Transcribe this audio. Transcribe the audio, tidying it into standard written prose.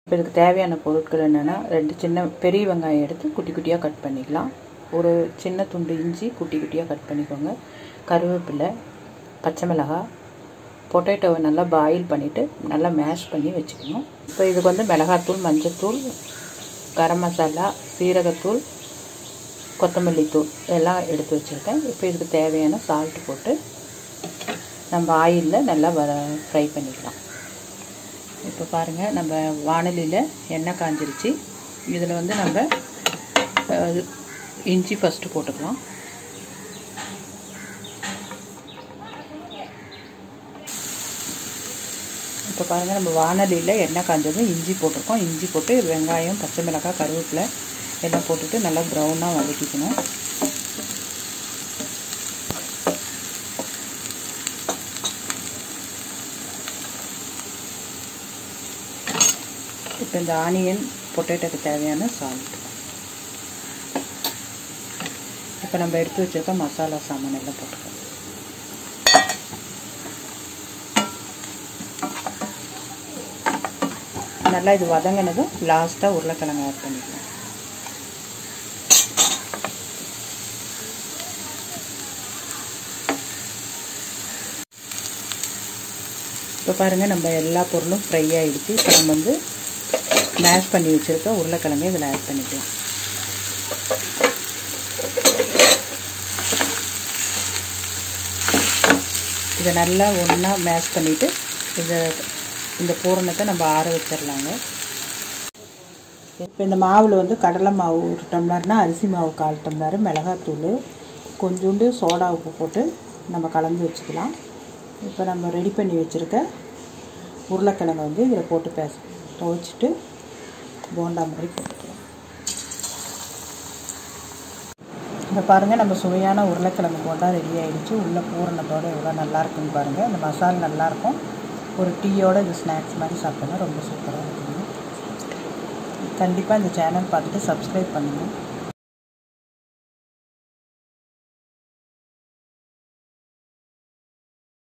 இப்போ இதுக்கு தேவையான பொருட்கள் என்னென்னா, 2 சின்ன பெரிய வெங்காயம் எடுத்து குட்டி குட்டியாக கட் பண்ணிக்கலாம். ஒரு சின்ன துண்டு இஞ்சி குட்டி குட்டியாக கட் பண்ணிக்கோங்க. கருவேப்பிலை, பச்சை மிளகாய், பொட்டேட்டோவை நல்லா பாயில் பண்ணிவிட்டு நல்லா மேஷ் பண்ணி வச்சுக்கணும். இப்போ இதுக்கு வந்து மிளகாத்தூள், மஞ்சத்தூள், கரம் மசாலா, சீரகத்தூள், கொத்தமல்லி தூள் எல்லாம் எடுத்து வச்சுருக்கேன். இப்போ இதுக்கு தேவையான சால்ட் போட்டு நம்ம ஆயிலில் நல்லா ஃப்ரை பண்ணிக்கலாம். இப்போ பாருங்கள், நம்ம வாணலியில் எண்ணெய் காஞ்சிருச்சு. இதில் வந்து நம்ம இஞ்சி ஃபஸ்ட்டு போட்டுக்கலாம். இப்போ பாருங்கள், நம்ம வாணலியில் எண்ணெய் காஞ்சதும் இஞ்சி போட்டிருக்கோம். இஞ்சி போட்டு வெங்காயம், பச்சை மிளகாய், கருவேப்பிலை எல்லாம் போட்டுட்டு நல்லா ப்ரௌனாக வதக்கிக்கணும். இப்போ இந்த ஆனியன், பொட்டேட்டோக்கு தேவையான சால்ட், இப்போ நம்ம எடுத்து வச்சுருக்க மசாலா சாமான் எல்லாம் போட்டுக்கலாம். நல்லா இது வதங்கினதும் லாஸ்ட்டாக உருளைக்கிழங்கு ஆட் பண்ணிக்கலாம். இப்போ பாருங்கள், நம்ம எல்லா பொருளும் ஃப்ரை ஆகிடுச்சு. இப்போ நம்ம வந்து மேஷ் பண்ணி வச்சுருக்க உருளைக்கிழங்கு இதில் ஆட் பண்ணிக்கலாம். இதை நல்லா ஒன்றா மேஷ் பண்ணிவிட்டு இந்த பூரணத்தை நம்ம ஆற வச்சிடலாங்க. இப்போ இந்த மாவில் வந்து கடலை மாவு 1 டம்ளர்னால் அரிசி மாவு 1/4 டம்ளர், மிளகாத்தூள், கொஞ்சோண்டு சோடா உப்பு போட்டு நம்ம கலந்து வச்சுக்கலாம். இப்போ நம்ம ரெடி பண்ணி வச்சுருக்க உருளைக்கிழங்கை வந்து இதில் போட்டு துவைச்சிட்டு போண்டா மாதிரி போட்டுக்கலாம். இப்போ பாருங்கள், நம்ம சுவையான உருளைக்கிழங்கு போண்டா ரெடி ஆகிடுச்சு. உள்ள பூரணத்தோடு எவ்வளோ நல்லாயிருக்குன்னு பாருங்கள். இந்த மசாலா நல்லாயிருக்கும். ஒரு டீயோடு இது ஸ்நாக்ஸ் மாதிரி சாப்பிட்டோன்னா ரொம்ப சூப்பராக இருக்குங்க. கண்டிப்பாக இந்த சேனல் பார்த்துட்டு சப்ஸ்கிரைப் பண்ணுங்கள்.